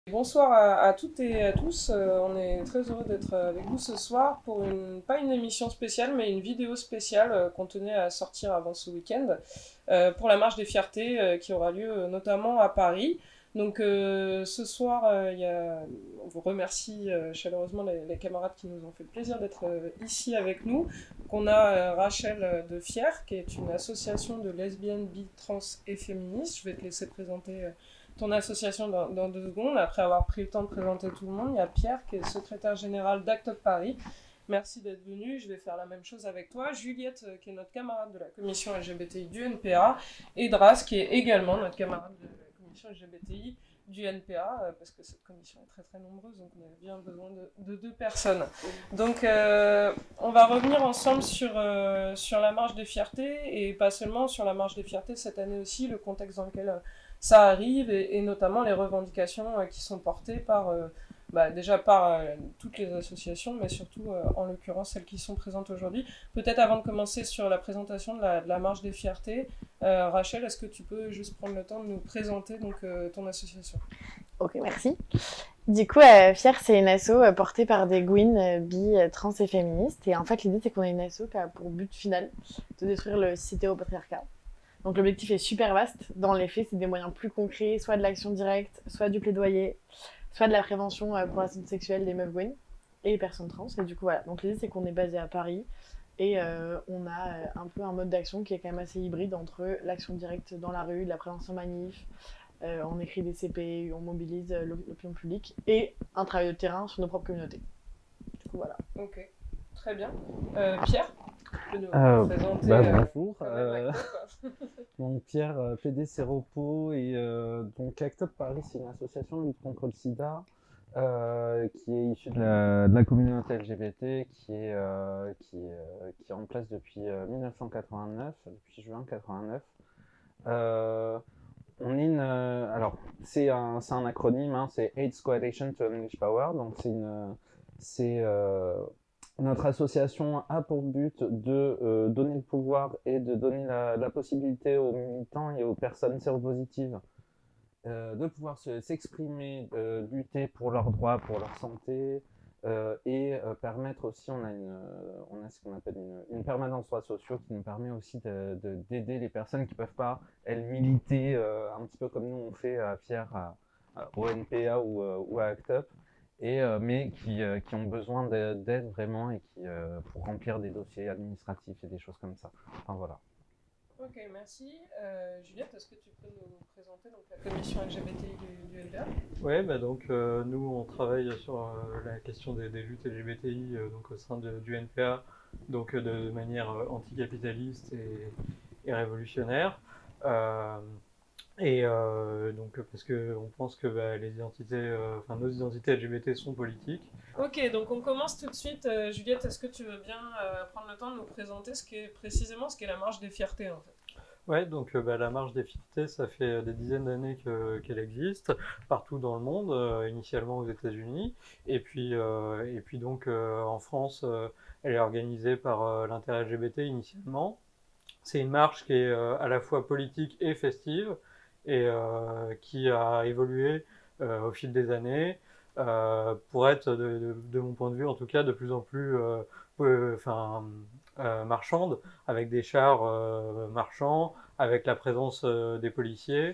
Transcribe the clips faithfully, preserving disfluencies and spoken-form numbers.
Bonsoir à, à toutes et à tous. Euh, on est très heureux d'être avec vous ce soir pour une, pas une émission spéciale, mais une vidéo spéciale euh, qu'on tenait à sortir avant ce week-end euh, pour la marche des fiertés euh, qui aura lieu euh, notamment à Paris. Donc euh, ce soir, euh, y a, on vous remercie euh, chaleureusement les, les camarades qui nous ont fait le plaisir d'être euh, ici avec nous. Donc on a euh, Rachel de Fier, qui est une association de lesbiennes, bi, trans et féministes. Je vais te laisser présenter euh, ton association dans, dans deux secondes, après avoir pris le temps de présenter tout le monde. Il y a Pierre, qui est secrétaire général d'Act Up Paris. Merci d'être venu. Je vais faire la même chose avec toi. Juliette, qui est notre camarade de la commission L G B T I du N P A. Et Dras, qui est également notre camarade de la commission L G B T I du N P A, parce que cette commission est très très nombreuse, donc on a bien besoin de, de deux personnes. Donc euh, on va revenir ensemble sur, euh, sur la marche des fiertés, et pas seulement sur la marche des fiertés cette année aussi, le contexte dans lequel... Euh, ça arrive, et, et notamment les revendications euh, qui sont portées par, euh, bah, déjà par euh, toutes les associations, mais surtout euh, en l'occurrence celles qui sont présentes aujourd'hui. Peut-être avant de commencer sur la présentation de la, de la marche des fiertés, euh, Rachel, est-ce que tu peux juste prendre le temps de nous présenter donc, euh, ton association? Ok, merci. Du coup, euh, Fier, c'est une asso euh, portée par des gouines euh, bi, euh, trans et féministes. Et en fait, l'idée, c'est qu'on a une asso qui a pour but final de détruire le cis-hétéropatriarcat. Donc l'objectif est super vaste. Dans les faits, c'est des moyens plus concrets, soit de l'action directe, soit du plaidoyer, soit de la prévention euh, pour la santé sexuelle des meufs gouines et les personnes trans. Et du coup, voilà. Donc l'idée, c'est qu'on est basé à Paris et euh, on a euh, un peu un mode d'action qui est quand même assez hybride entre l'action directe dans la rue, de la prévention manif, euh, on écrit des C P, on mobilise euh, l'opinion publique et un travail de terrain sur nos propres communautés. Du coup, voilà. Ok, très bien. Euh, Pierre, tu peux nous Euh, présenter bah, euh, bonjour, quand même euh, Act Up. donc Pierre, euh, P D Séropo, et euh, donc Act Up Paris, c'est une association de lutte contre le sida euh, qui est issue de la, de la communauté L G B T, qui est, euh, qui, est, euh, qui est en place depuis euh, mille neuf cent quatre-vingt-neuf, depuis juin quatre-vingt-neuf. Euh, on est une, euh, alors c'est un, c'est un acronyme, hein, c'est AIDS Coalition to Unleash Power, donc c'est une, c'est euh, notre association a pour but de euh, donner le pouvoir et de donner la, la possibilité aux militants et aux personnes séropositives euh, de pouvoir s'exprimer, euh, lutter pour leurs droits, pour leur santé, euh, et euh, permettre aussi, on a, une, on a ce qu'on appelle une, une permanence droits sociaux qui nous permet aussi d'aider de, de, les personnes qui ne peuvent pas, elles, militer euh, un petit peu comme nous on fait à Fier, à, à, au N P A ou, euh, ou à Act Up, et, euh, mais qui, euh, qui ont besoin d'aide vraiment, et qui, euh, pour remplir des dossiers administratifs et des choses comme ça. Enfin voilà. Ok, merci. Euh, Juliette, est-ce que tu peux nous présenter donc, la commission L G B T I du, du N P A? Oui, bah donc euh, nous on travaille sur euh, la question des, des luttes L G B T I euh, donc au sein de, du N P A, donc euh, de, de manière euh, anticapitaliste et, et révolutionnaire. Euh, et euh, donc parce que on pense que bah, les identités, enfin euh, nos identités L G B T sont politiques. Ok, donc on commence tout de suite. Euh, Juliette, est-ce que tu veux bien euh, prendre le temps de nous présenter ce qu'est précisément ce qu'est la marche des fiertés en fait? Ouais, donc euh, bah, la marche des fiertés, ça fait des dizaines d'années que, qu'elle existe partout dans le monde, euh, initialement aux États-Unis, et puis euh, et puis donc euh, en France, euh, elle est organisée par euh, l'Inter L G B T initialement. C'est une marche qui est euh, à la fois politique et festive et euh, qui a évolué euh, au fil des années euh, pour être, de, de, de mon point de vue en tout cas, de plus en plus euh, peu, enfin, euh, marchande, avec des chars euh, marchands, avec la présence euh, des policiers,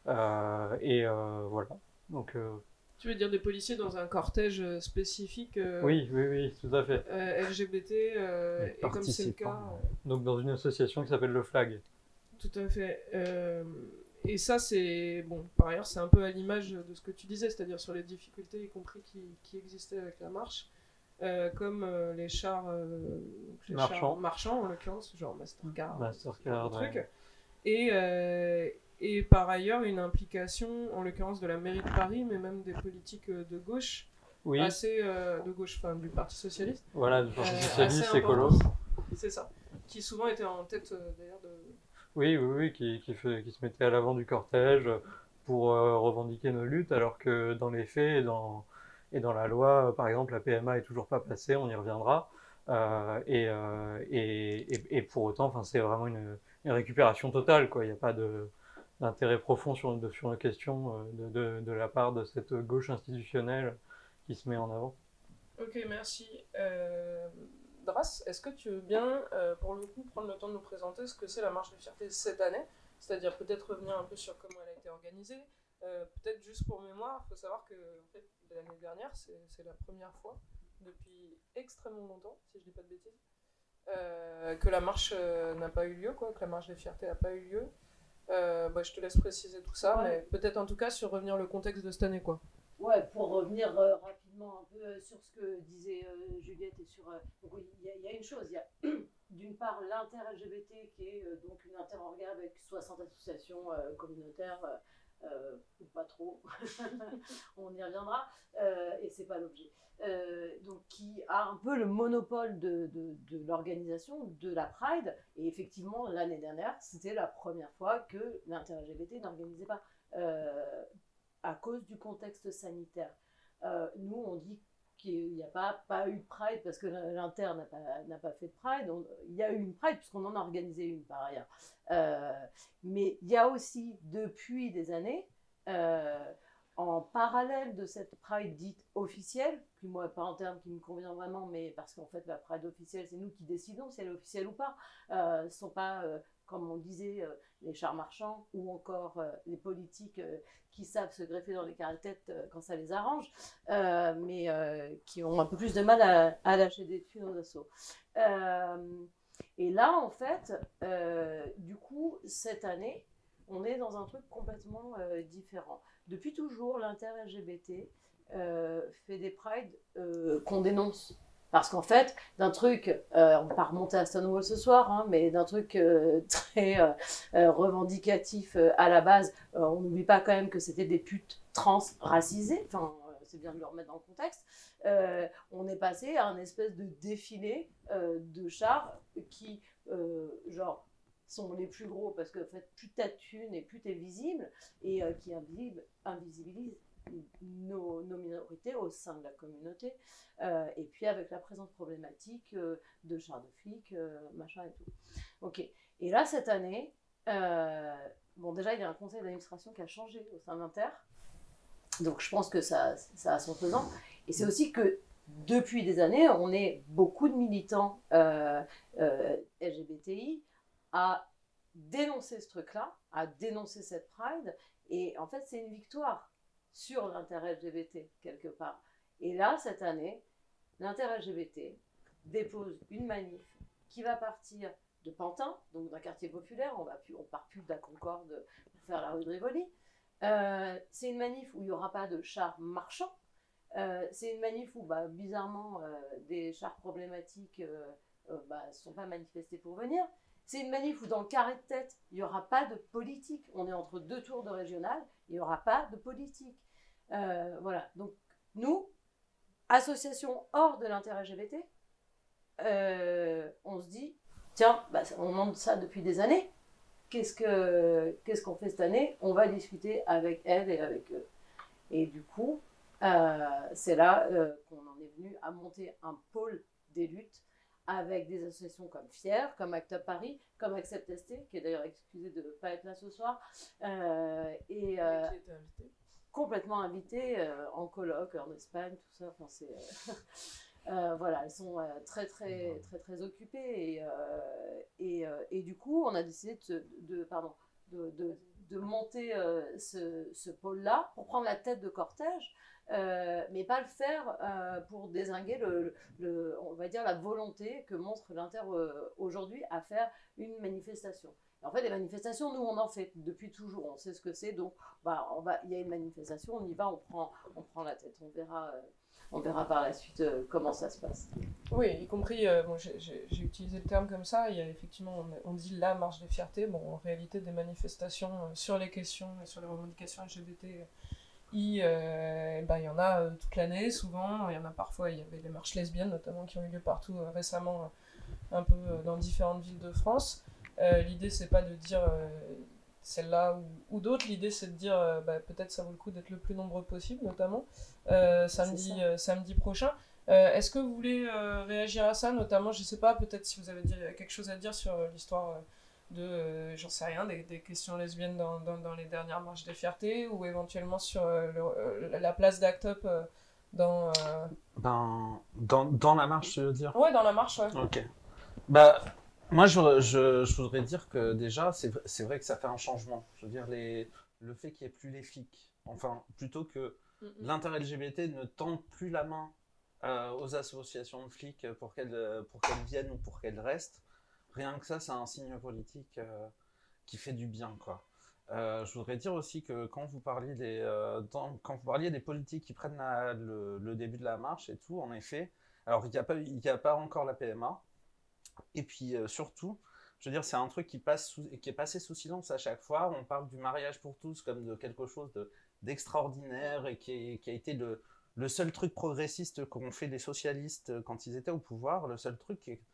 euh, et euh, voilà. Donc, euh, Tu veux dire des policiers dans un cortège euh, spécifique euh, oui, oui, oui, tout à fait. euh, L G B T, euh, et comme c'est le cas. euh, Donc dans une association qui s'appelle le Flag. Tout à fait. Euh, et ça, c'est. Bon, par ailleurs, c'est un peu à l'image de ce que tu disais, c'est-à-dire sur les difficultés, y compris qui, qui existaient avec la marche, euh, comme euh, les chars, euh, donc les Marchands. chars marchands, en l'occurrence, genre Mastercard, Mastercard, ce truc. ouais. Et, euh, et par ailleurs, une implication, en l'occurrence de la mairie de Paris, mais même des politiques de gauche, Oui, assez euh, de gauche, enfin du Parti Socialiste. voilà, du Parti Euh, Socialiste, assez écolo. importante. C'est ça. Qui souvent était en tête euh, d'ailleurs de. Oui, oui, oui, qui, qui, fait, qui se mettait à l'avant du cortège pour euh, revendiquer nos luttes, alors que dans les faits et dans, et dans la loi, par exemple, la P M A est toujours pas passée, on y reviendra. Euh, et, euh, et, et, et pour autant, enfin, c'est vraiment une, une récupération totale, quoi. Il n'y a pas de, d'intérêt profond sur, de, sur la question euh, de, de, de la part de cette gauche institutionnelle qui se met en avant. Ok, merci. Euh, Dras, est-ce que tu veux bien, euh, pour le coup, prendre le temps de nous présenter ce que c'est la marche des fiertés cette année? C'est-à-dire peut-être revenir un peu sur comment elle a été organisée. Euh, peut-être juste pour mémoire, il faut savoir que en fait, l'année dernière, c'est la première fois depuis extrêmement longtemps, si je ne dis pas de bêtises, euh, que la marche euh, n'a pas eu lieu, quoi, que la marche des fiertés n'a pas eu lieu. Euh, bah, je te laisse préciser tout ça, ouais. Mais peut-être en tout cas sur revenir le contexte de cette année, quoi. Ouais, pour revenir euh, rapidement un peu euh, sur ce que disait euh, Juliette et sur... Euh, donc il y, y a une chose, il y a d'une part l'inter-L G B T qui est euh, donc une inter-orga avec soixante associations euh, communautaires, euh, ou pas trop, on y reviendra, euh, et c'est pas l'objet. Euh, donc qui a un peu le monopole de, de, de l'organisation de la Pride, et effectivement l'année dernière, c'était la première fois que l'inter-L G B T n'organisait pas. Euh, à cause du contexte sanitaire. Euh, nous, on dit qu'il n'y a pas, pas eu de Pride parce que l'Inter n'a pas, n'a pas fait de Pride. On, il y a eu une Pride puisqu'on en a organisé une par ailleurs. Euh, mais il y a aussi, depuis des années, euh, en parallèle de cette Pride dite officielle, puis moi, pas un terme qui me convient vraiment, mais parce qu'en fait, la Pride officielle, c'est nous qui décidons si elle est officielle ou pas. Euh, ce ne sont pas... Euh, comme on disait, euh, les chars marchands ou encore euh, les politiques euh, qui savent se greffer dans les carrés-têtes euh, quand ça les arrange, euh, mais euh, qui ont un peu plus de mal à, à lâcher des thunes aux assos. Euh, et là, en fait, euh, du coup, cette année, on est dans un truc complètement euh, différent. Depuis toujours, l'inter-L G B T euh, fait des prides euh, qu'on dénonce. Parce qu'en fait, d'un truc, euh, on va pas remonter à Stonewall ce soir, hein, mais d'un truc euh, très euh, euh, revendicatif euh, à la base, euh, on n'oublie pas quand même que c'était des putes trans racisées, enfin, euh, c'est bien de le remettre dans le contexte, euh, on est passé à un espèce de défilé euh, de chars qui, euh, genre, sont les plus gros parce que en fait, plus t'as de thunes et plus t'es visible, et euh, qui invisibilisent Nos, nos minorités au sein de la communauté, euh, et puis avec la présente problématique euh, de chars de flics, euh, machin et tout. Ok. Et là, cette année, euh, bon, déjà, il y a un conseil d'administration qui a changé au sein d'Inter, donc je pense que ça, ça a son pesant. Et c'est aussi que depuis des années, on est beaucoup de militants euh, euh, L G B T I à dénoncer ce truc-là, à dénoncer cette Pride, et en fait, c'est une victoire sur l'inter-L G B T, quelque part. Et là, cette année, l'inter-L G B T dépose une manif qui va partir de Pantin, donc d'un quartier populaire, on va plus, on part plus de la Concorde pour faire la rue de Rivoli. Euh, c'est une manif où il n'y aura pas de chars marchands. Euh, c'est une manif où, bah, bizarrement, euh, des chars problématiques ne euh, euh, bah, sont pas manifestés pour venir. C'est une manif où dans le carré de tête, il n'y aura pas de politique. On est entre deux tours de régional, il n'y aura pas de politique. Euh, voilà, donc nous, association hors de l'inter-L G B T, euh, on se dit, tiens, bah, on demande ça depuis des années, qu'est-ce que, qu'est-ce qu'on fait cette année? On va discuter avec elle et avec eux. Et du coup, euh, c'est là euh, qu'on en est venu à monter un pôle des luttes avec des associations comme Fier, comme Act Up Paris, comme Accept S T, qui est d'ailleurs excusé de ne pas être là ce soir, euh, et euh, qui était invité. complètement invité euh, en colloque en Espagne, tout ça. Enfin, c'est, euh, euh, voilà, elles sont euh, très très très très occupées et euh, et, euh, et du coup, on a décidé de, de pardon de, de, de monter euh, ce, ce pôle-là pour prendre la tête de cortège. Euh, mais pas le faire euh, pour dézinguer le, le, on va dire la volonté que montre l'Inter euh, aujourd'hui à faire une manifestation. Et en fait, les manifestations, nous, on en fait depuis toujours, on sait ce que c'est, donc bah, on va, il y a une manifestation, on y va, on prend, on prend la tête, on verra, euh, on verra par la suite euh, comment ça se passe. Oui, y compris, euh, bon, j'ai, j'ai, j'ai utilisé le terme comme ça, il y a effectivement, on, on dit la marche des fiertés, bon, en réalité, des manifestations euh, sur les questions et sur les revendications L G B T. Il euh, ben, y en a euh, toute l'année, souvent. Il y en a parfois, il y avait les marches lesbiennes, notamment, qui ont eu lieu partout euh, récemment, euh, un peu euh, dans différentes villes de France. Euh, l'idée, c'est pas de dire euh, celle-là ou, ou d'autres. L'idée, c'est de dire euh, bah, peut-être ça vaut le coup d'être le plus nombreux possible, notamment euh, samedi, euh, samedi prochain. Euh, est-ce que vous voulez euh, réagir à ça, notamment, je sais pas, peut-être si vous avez dit, quelque chose à dire sur euh, l'histoire euh, de, euh, j'en sais rien, des, des questions lesbiennes dans, dans, dans les dernières marches des fiertés, ou éventuellement sur euh, le, euh, la place d'Act Up euh, dans... Euh... Ben, dans, dans la marche, tu veux dire? Ouais, dans la marche, ouais. Ok. Bah, moi, je, je, je voudrais dire que déjà, c'est c'est vrai que ça fait un changement. Je veux dire, les, le fait qu'il n'y ait plus les flics, enfin, plutôt que mm -hmm. l'inter-L G B T ne tende plus la main euh, aux associations de flics pour qu'elles pour qu'elles viennent ou pour qu'elles restent, rien que ça, c'est un signe politique euh, qui fait du bien, quoi. Euh, je voudrais dire aussi que quand vous parliez des, euh, dans, quand vous parliez des politiques qui prennent la, le, le début de la marche et tout, en effet, alors il n'y a pas, il n'y a pas encore la P M A, et puis euh, surtout, je veux dire, c'est un truc qui, passe sous, qui est passé sous silence à chaque fois. On parle du mariage pour tous comme de quelque chose de, d'extraordinaire et qui, est, qui a été le, le seul truc progressiste qu'ont fait les socialistes quand ils étaient au pouvoir. Le seul truc qui est,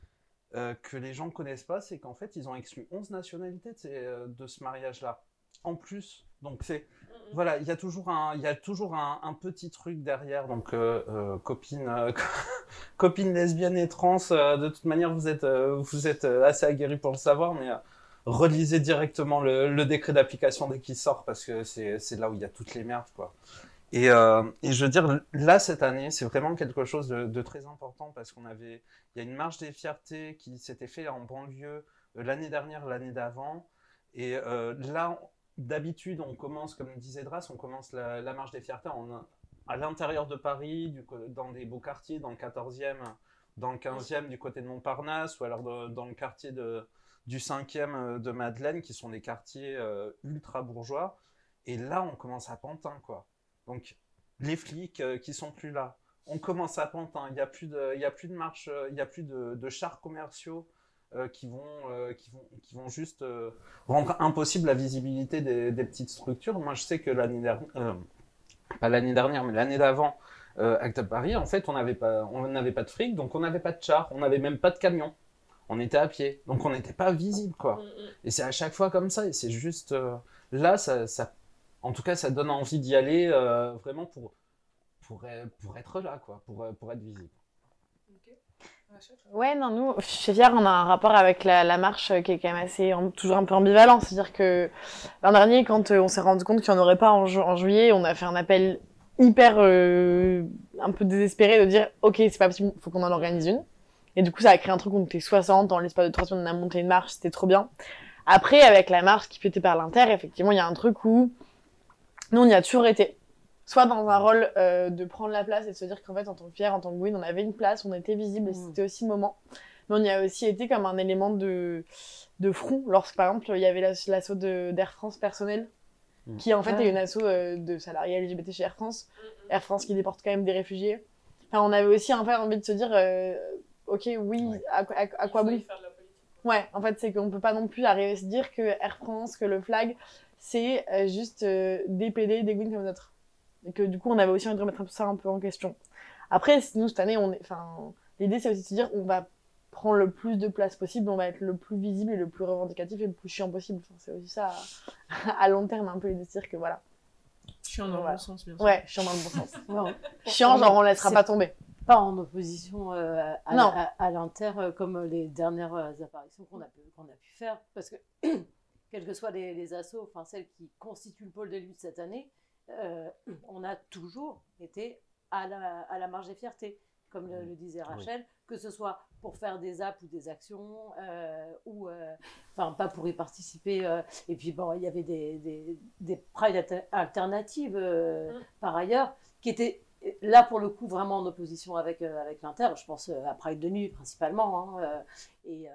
euh, que les gens ne connaissent pas, c'est qu'en fait, ils ont exclu onze nationalités de, ces, de ce mariage-là. En plus, donc c'est... Mm-hmm. Voilà, il y a toujours un, il y a toujours un, un petit truc derrière. Donc, euh, euh, copines, euh, copines lesbiennes et trans, euh, de toute manière, vous êtes, euh, vous êtes assez aguerris pour le savoir, mais... Euh, relisez directement le, le décret d'application dès qu'il sort, parce que c'est là où il y a toutes les merdes, quoi. Et, euh, et je veux dire, là, cette année, c'est vraiment quelque chose de, de très important, parce qu'on avait... Il y a une marche des fiertés qui s'était fait en banlieue euh, l'année dernière, l'année d'avant. Et euh, là, d'habitude, on commence, comme disait Dras, on commence la, la marche des fiertés en, à l'intérieur de Paris, du, dans des beaux quartiers, dans le quatorzième, dans le quinzième, du côté de Montparnasse, ou alors de, dans le quartier de... du cinquième de Madeleine, qui sont des quartiers euh, ultra bourgeois. Et là, on commence à Pantin, quoi. Donc, les flics euh, qui sont plus là. On commence à Pantin. Il n'y a plus de, il y a plus de marche, il n'y a plus de, de chars commerciaux euh, qui, vont, euh, qui, vont, qui vont juste euh, rendre impossible la visibilité des, des petites structures. Moi, je sais que l'année dernière, euh, pas l'année dernière, mais l'année d'avant, euh, Act Up Paris, en fait, on n'avait pas, on n'avait pas de fric, donc on n'avait pas de chars, on n'avait même pas de camions. On était à pied, donc on n'était pas visible, quoi. Et c'est à chaque fois comme ça, et c'est juste... Euh, là, ça, ça, en tout cas, ça donne envie d'y aller, euh, vraiment pour, pour, pour être là, quoi, pour, pour être visible. Okay. Ouais, non, nous, chez Fier, on a un rapport avec la, la marche qui est quand même assez, toujours un peu ambivalent. C'est-à-dire que l'an dernier, quand on s'est rendu compte qu'il n'y en aurait pas en, ju en juillet, on a fait un appel hyper, euh, un peu désespéré de dire « Ok, c'est pas possible, il faut qu'on en organise une ». Et du coup, ça a créé un truc où on était soixante, dans l'espace de trois semaines, on a monté une marche, c'était trop bien. Après, avec la marche qui pétait par l'Inter, effectivement, il y a un truc où nous, on y a toujours été. Soit dans un rôle euh, de prendre la place et de se dire qu'en fait, en tant que Fier, en tant que Gwyn, on avait une place, on était visible, et c'était aussi le moment. Mais on y a aussi été comme un élément de, de front, lorsque, par exemple, il y avait l'assaut d'Air France personnel, qui en fait ah. est une asso euh, de salariés L G B T chez Air France. Air France qui déporte quand même des réfugiés. Enfin, on avait aussi un peu envie de se dire... Euh, ok, oui, ouais. à, à, à quoi bon? Ouais, en fait, c'est qu'on peut pas non plus arriver à se dire que Air France, que le flag, c'est euh, juste euh, des P D, des Gwyn comme d'autres. Et que du coup, on avait aussi envie de remettre ça un peu en question. Après, nous, cette année, on est, enfin, l'idée, c'est aussi de se dire, on va prendre le plus de place possible, on va être le plus visible et le plus revendicatif et le plus chiant possible. Enfin, c'est aussi ça, à, à long terme, un peu l'idée de se dire que voilà. Chiant dans voilà. le bon sens, bien sûr. Ouais, chiant dans le bon sens. Non. Chiant, genre, on laissera pas tomber. Pas en opposition euh, à, à, à l'Inter euh, comme les dernières euh, apparitions qu'on a, qu'on a pu faire, parce que quels que soient les, les assos, enfin celles qui constituent le pôle de lutte cette année, euh, on a toujours été à la, à la marge des fiertés, comme le, le disait Rachel, oui. Que ce soit pour faire des apps ou des actions, euh, ou enfin euh, pas pour y participer. Euh, et puis bon, il y avait des, des, des prides alternatives euh, mmh. par ailleurs, qui étaient là, pour le coup, vraiment en opposition avec, euh, avec l'Inter, je pense euh, à Pride de nuit principalement. Hein, euh, et, euh,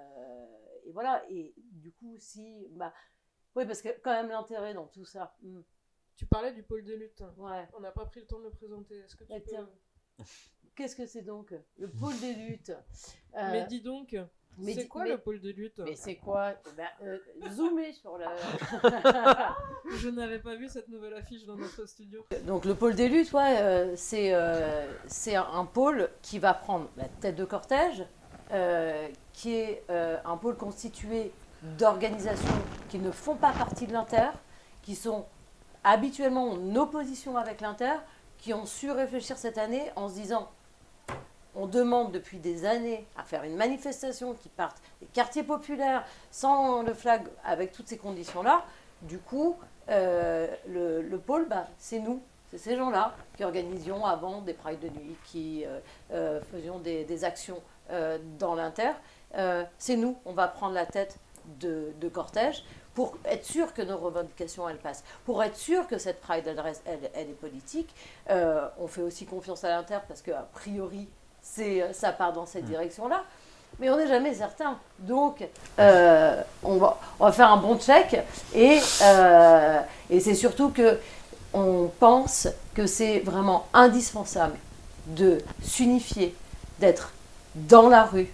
et voilà. Et du coup, si. Bah, oui, parce que quand même l'intérêt dans tout ça. Mm. Tu parlais du pôle de lutte. Ouais. On n'a pas pris le temps de le présenter. Est-ce que tu peux... Qu'est-ce que c'est donc le pôle de lutte? euh... Mais dis donc. C'est quoi mais, le pôle de lutte? Mais c'est quoi? Ben, euh, zoomer sur le... Je n'avais pas vu cette nouvelle affiche dans notre studio. Donc le pôle des luttes, ouais, euh, c'est euh, un pôle qui va prendre la tête de cortège, euh, qui est euh, un pôle constitué d'organisations qui ne font pas partie de l'Inter, qui sont habituellement en opposition avec l'Inter, qui ont su réfléchir cette année en se disant... on demande depuis des années à faire une manifestation qui parte des quartiers populaires sans le flag, avec toutes ces conditions-là, du coup, euh, le, le pôle, bah, c'est nous. C'est ces gens-là qui organisions avant des prides de nuit, qui euh, euh, faisions des, des actions euh, dans l'Inter. Euh, c'est nous, on va prendre la tête de, de cortège pour être sûr que nos revendications, elles passent. Pour être sûr que cette pride, elle, reste, elle, elle est politique. Euh, on fait aussi confiance à l'Inter parce qu'a priori, c'est, ça part dans cette direction-là. Mais on n'est jamais certain. Donc, euh, on, va, on va faire un bon check. Et, euh, et c'est surtout que on pense que c'est vraiment indispensable de s'unifier, d'être dans la rue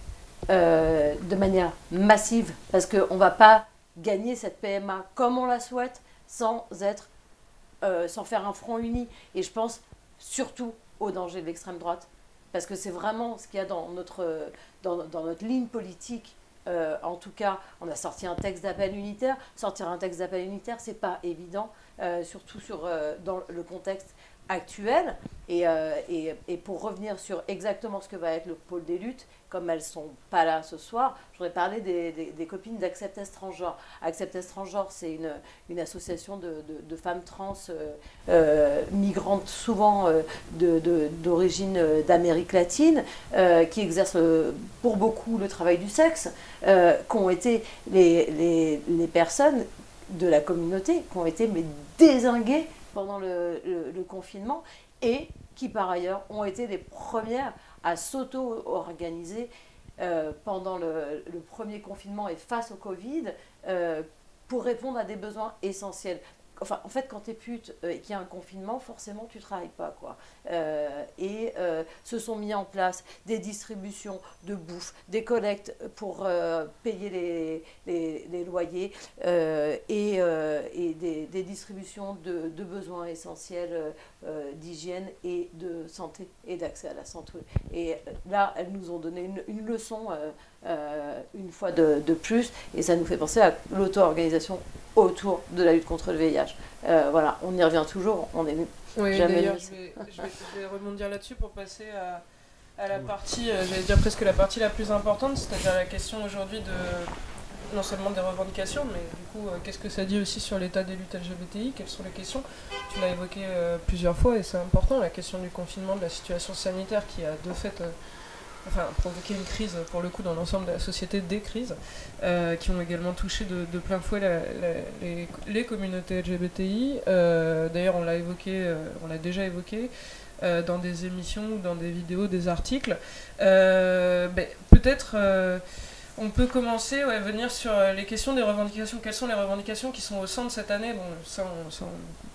euh, de manière massive, parce qu'on ne va pas gagner cette P M A comme on la souhaite sans, être, euh, sans faire un front uni. Et je pense surtout au danger de l'extrême droite, parce que c'est vraiment ce qu'il y a dans notre, dans, dans notre ligne politique. Euh, en tout cas, on a sorti un texte d'appel unitaire. Sortir un texte d'appel unitaire, c'est pas évident, euh, surtout sur, euh, dans le contexte actuel. Et, euh, et, et pour revenir sur exactement ce que va être le pôle des luttes, comme elles sont pas là ce soir, je voudrais parler des, des, des copines d'Accept Transgenre. Accept Transgenre, c'est une, une association de, de, de femmes trans euh, euh, migrantes, souvent euh, de, de, d'origine euh, d'Amérique latine, euh, qui exercent euh, pour beaucoup le travail du sexe, euh, qui ont été les, les, les personnes de la communauté qui ont été mais, dézinguées pendant le, le, le confinement et qui par ailleurs ont été les premières à s'auto-organiser euh, pendant le, le premier confinement et face au Covid euh, pour répondre à des besoins essentiels. Enfin, en fait, quand tu es pute euh, et qu'il y a un confinement, forcément, tu ne travailles pas, quoi. Euh, et euh, se sont mis en place des distributions de bouffe, des collectes pour euh, payer les, les, les loyers euh, et, euh, et des, des distributions de, de besoins essentiels euh, d'hygiène et de santé et d'accès à la santé. Et là, elles nous ont donné une, une leçon euh, euh, une fois de, de plus et ça nous fait penser à l'auto-organisation autour de la lutte contre le V I H. Euh, voilà, on y revient toujours, on est oui, jamais... D'ailleurs, je vais, je, vais, je vais rebondir là-dessus pour passer à, à la partie, euh, j'allais dire presque la partie la plus importante, c'est-à-dire la question aujourd'hui de, non seulement des revendications, mais du coup, euh, qu'est-ce que ça dit aussi sur l'état des luttes L G B T I, quelles sont les questions? Tu l'as évoqué euh, plusieurs fois et c'est important, la question du confinement, de la situation sanitaire qui a de fait... Euh, enfin, provoquer une crise, pour le coup, dans l'ensemble de la société, des crises, euh, qui ont également touché de, de plein fouet la, la, les, les communautés L G B T I. Euh, d'ailleurs, on l'a évoqué, euh, on l'a déjà évoqué euh, dans des émissions, dans des vidéos, des articles. Euh, ben, peut-être... Euh, on peut commencer ouais, à venir sur les questions des revendications. Quelles sont les revendications qui sont au centre cette année? Bon, sans... sans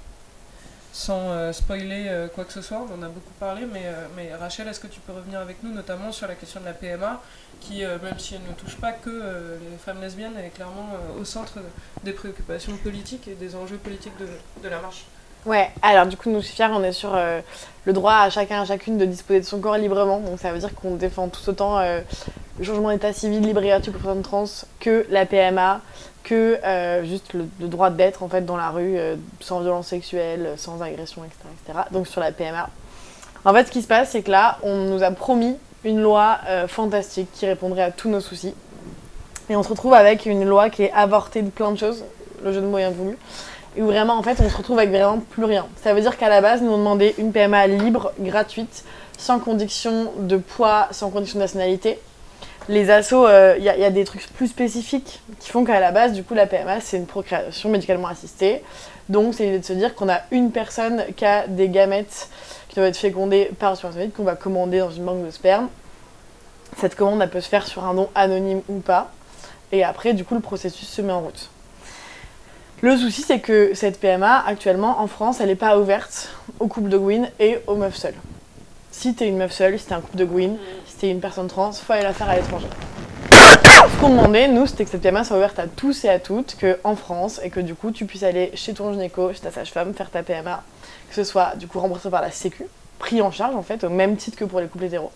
Sans euh, spoiler euh, quoi que ce soit, on en a beaucoup parlé, mais, euh, mais Rachel, est-ce que tu peux revenir avec nous, notamment sur la question de la P M A, qui, euh, même si elle ne touche pas que euh, les femmes lesbiennes, elle est clairement euh, au centre des préoccupations politiques et des enjeux politiques de, de la marche. Ouais, alors du coup, nous, Fier, on est sur euh, le droit à chacun à chacune de disposer de son corps librement, donc ça veut dire qu'on défend tout autant euh, le changement d'état civil libre et gratuit pour les personnes trans que la P M A, que euh, juste le, le droit d'être en fait dans la rue euh, sans violence sexuelle, sans agression, et cetera, et cetera. Donc sur la P M A. En fait, ce qui se passe, c'est que là, on nous a promis une loi euh, fantastique qui répondrait à tous nos soucis. Et on se retrouve avec une loi qui est avortée de plein de choses, le jeu de mots bien voulu, et où vraiment, en fait, on se retrouve avec vraiment plus rien. Ça veut dire qu'à la base, nous on demandait une P M A libre, gratuite, sans condition de poids, sans condition de nationalité. Les assos, il euh, y, y a des trucs plus spécifiques qui font qu'à la base, du coup, la P M A, c'est une procréation médicalement assistée. Donc, c'est l'idée de se dire qu'on a une personne qui a des gamètes qui doivent être fécondées par spermatozoïde qu'on va commander dans une banque de sperme. Cette commande, elle peut se faire sur un don anonyme ou pas. Et après, du coup, le processus se met en route. Le souci, c'est que cette P M A, actuellement, en France, elle n'est pas ouverte aux couples de Gwyn et aux meufs seules. Si t'es une meuf seule, si t'es un couple de Gwyn, si t'es une personne trans, faut aller la faire à l'étranger. Ce qu'on demandait, nous, c'était que cette P M A soit ouverte à tous et à toutes, qu'en France, et que du coup, tu puisses aller chez ton gynéco, chez ta sage-femme, faire ta P M A, que ce soit du coup remboursé par la Sécu, pris en charge en fait, au même titre que pour les couples hétéros.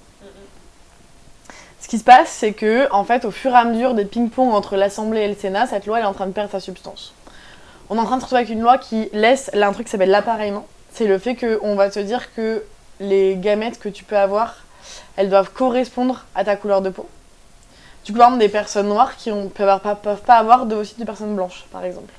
Ce qui se passe, c'est que, en fait, au fur et à mesure des ping-pong entre l'Assemblée et le Sénat, cette loi elle est en train de perdre sa substance. On est en train de se retrouver avec une loi qui laisse un truc qui s'appelle l'appareillement. C'est le fait qu'on va te dire que les gamètes que tu peux avoir elles doivent correspondre à ta couleur de peau. Du coup, par exemple, des personnes noires qui ne peuvent, avoir- pas- peuvent pas avoir d'ovocytes de personnes blanches, par exemple.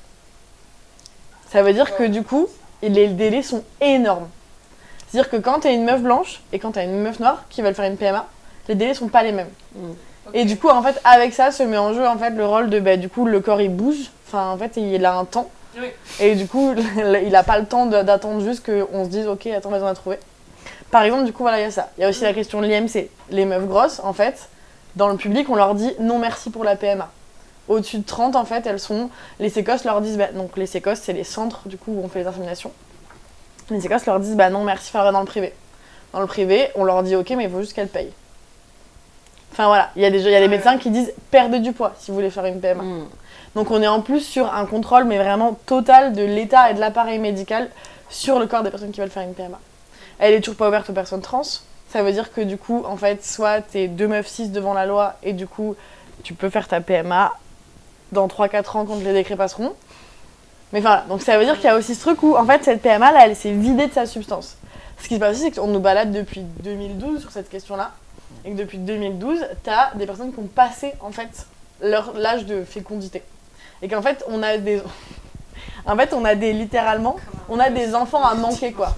Ça veut dire que du coup, les délais sont énormes. C'est-à-dire que quand tu es une meuf blanche et quand tu as une meuf noire qui veulent faire une P M A, les délais sont pas les mêmes. Mm. Et du coup, en fait, avec ça se met en jeu en fait le rôle de, bah, du coup, le corps il bouge. Enfin, en fait, il a un temps. Oui. Et du coup, il a pas le temps de- d'attendre juste qu'on se dise, ok, attends, vas-y, on a trouvé. Par exemple, du coup, voilà, il y a ça. Il y a aussi la question de l'I M C. Les meufs grosses, en fait, dans le public, on leur dit non merci pour la P M A. Au-dessus de trente, en fait, elles sont. Les sécos leur disent, bah, donc les sécos, c'est les centres du coup où on fait les inséminations. Les sécos leur disent, bah non, merci, faire dans le privé. Dans le privé, on leur dit, ok, mais il faut juste qu'elles payent. Enfin voilà, il y a des, il y a des médecins qui disent, perdez du poids si vous voulez faire une P M A. Mm. Donc on est en plus sur un contrôle, mais vraiment total de l'État et de l'appareil médical sur le corps des personnes qui veulent faire une P M A. Elle est toujours pas ouverte aux personnes trans. Ça veut dire que du coup, en fait, soit t'es deux meufs cis devant la loi et du coup, tu peux faire ta P M A dans trois à quatre ans quand les décrets passeront. Mais enfin, voilà. Donc ça veut dire qu'il y a aussi ce truc où, en fait, cette P M A, là, elle s'est vidée de sa substance. Ce qui se passe aussi, c'est qu'on nous balade depuis deux mille douze sur cette question-là. Et que depuis deux mille douze, t'as des personnes qui ont passé, en fait, leur, l'âge de fécondité. Et qu'en fait, on a des... en fait, on a des, littéralement, on a des enfants à manquer, quoi.